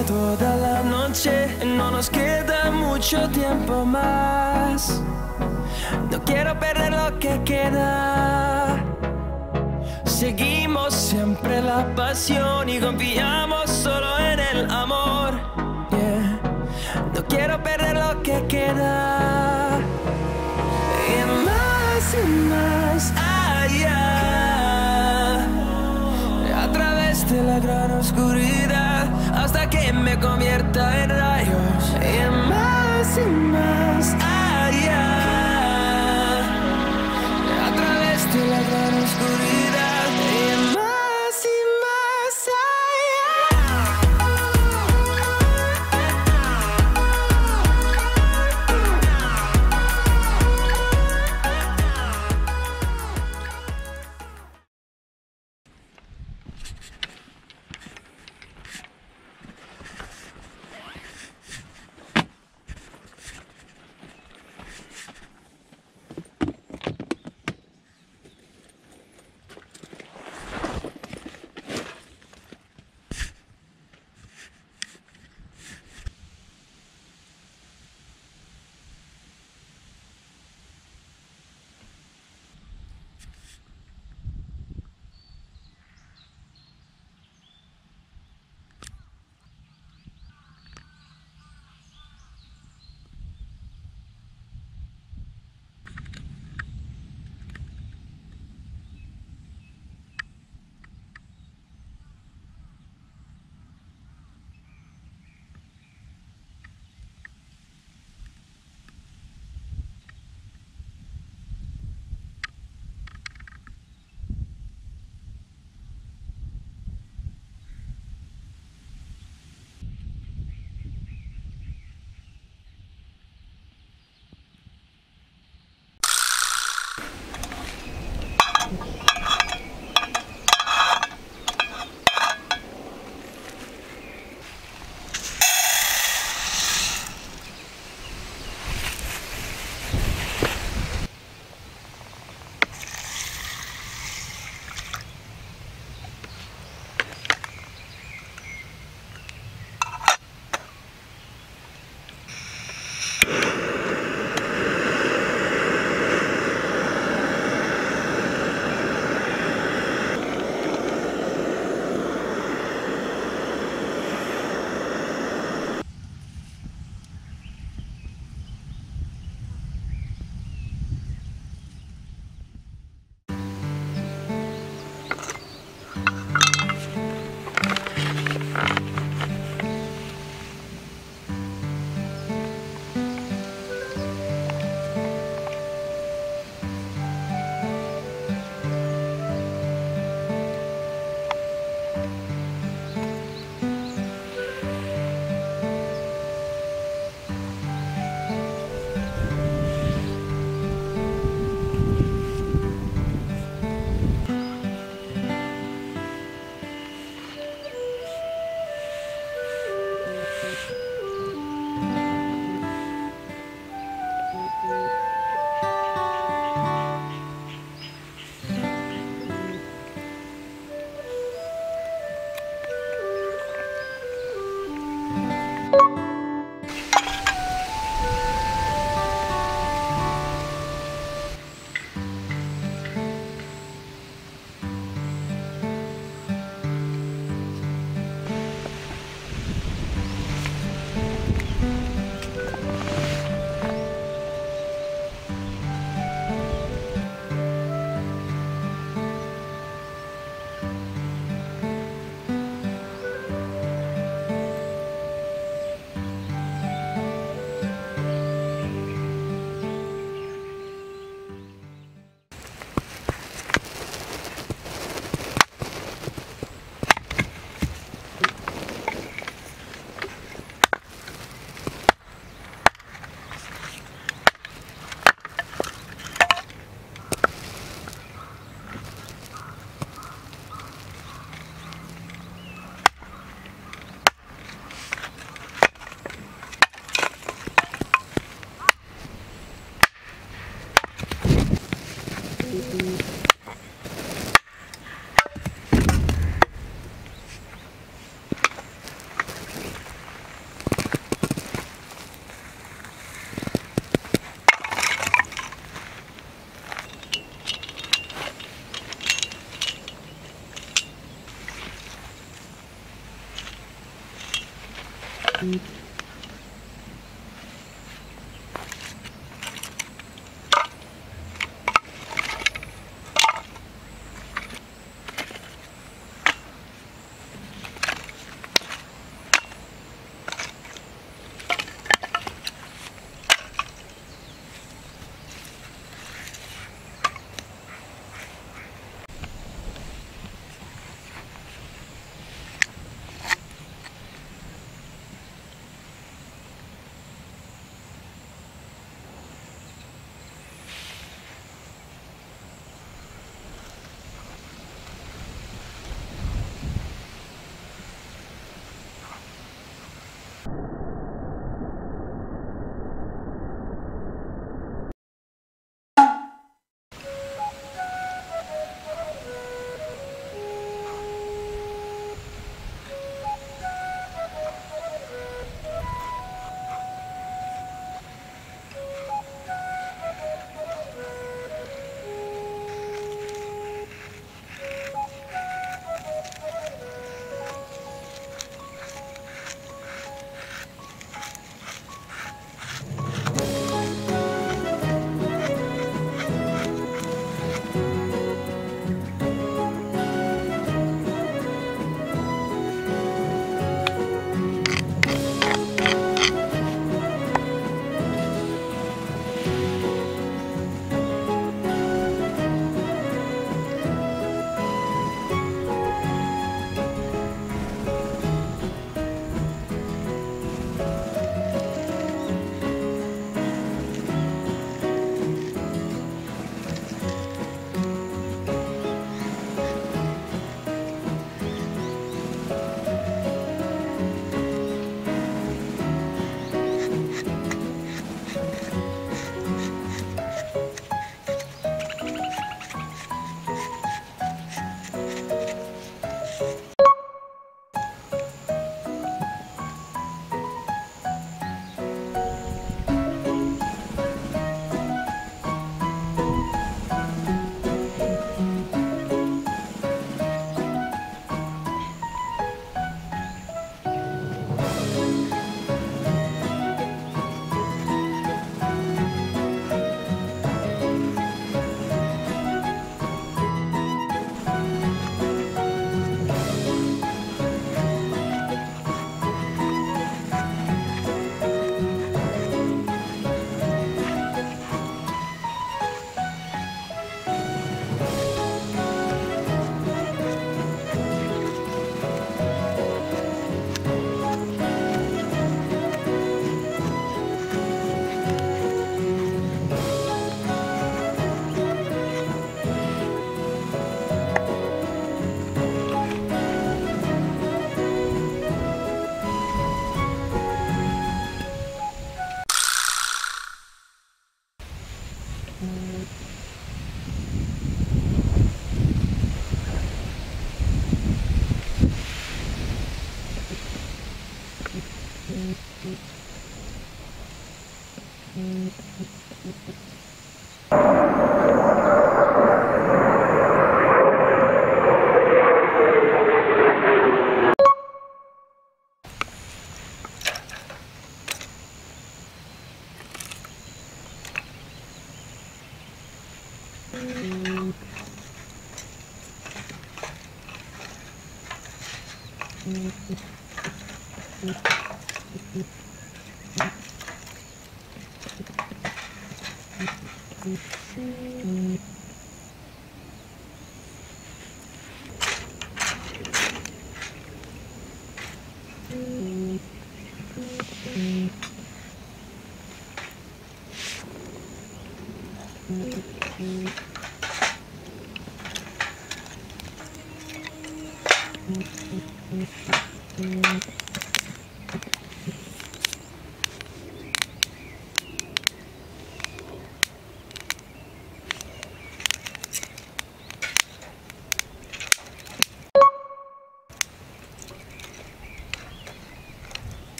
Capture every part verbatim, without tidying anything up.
toda la noche, no nos queda mucho tiempo más. No quiero perder lo que queda. Seguimos siempre la pasión y confiamos solo en el amor. Yeah. No quiero perder lo que queda. Y más y más allá, a través de la gran oscuridad, hasta que me convierta en rayos. Y más y más allá, a través de la gran oscuridad. Y más y más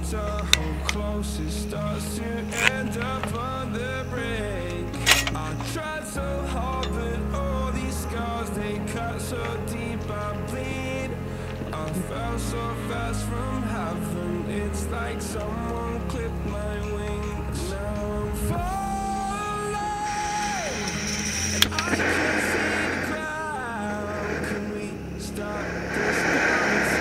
to hold close, it starts to end up on the brink. I tried so hard, but all these scars, they cut so deep, I bleed. I fell so fast from heaven, it's like someone clipped my wings. Now I'm falling, and I can't see the ground. Can we stop this gravity?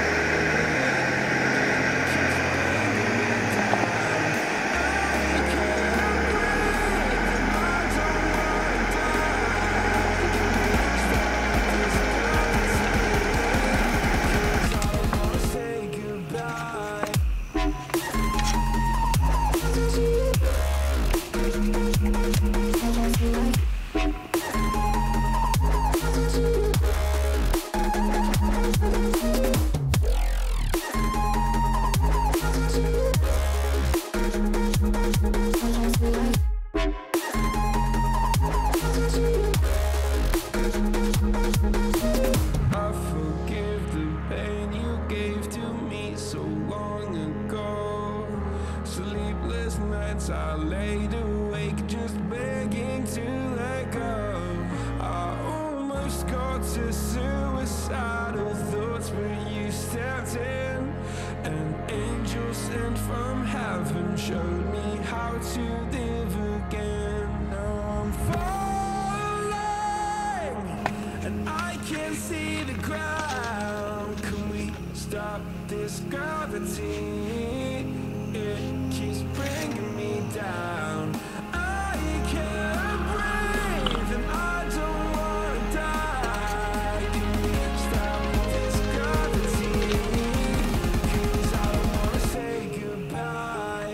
I laid awake just begging to let go. I almost got to suicidal thoughts, but you stepped in. An angel sent from heaven showed me how to live again. Now I'm falling, and I can't see the ground. Can we stop this gravity? It keeps bringing me down. I can't breathe and I don't wanna die. Can we stop this gravity? 'Cause I don't wanna say goodbye.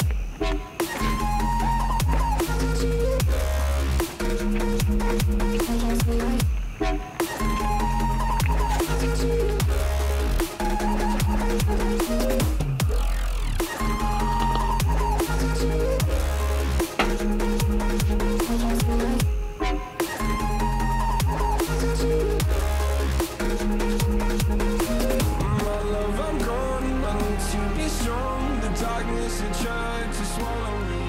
Darkness had tried to swallow me.